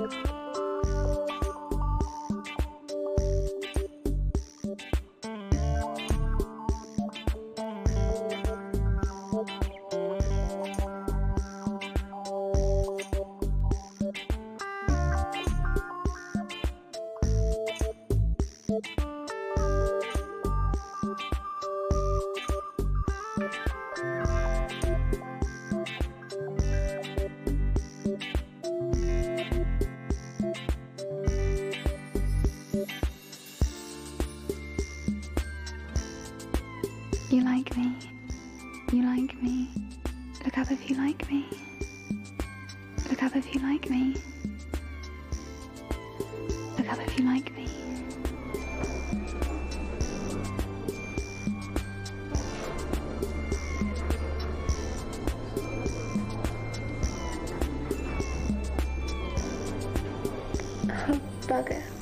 You like me. You like me. Look up if you like me. Look up if you like me. Look up if you like me. Oh, bugger.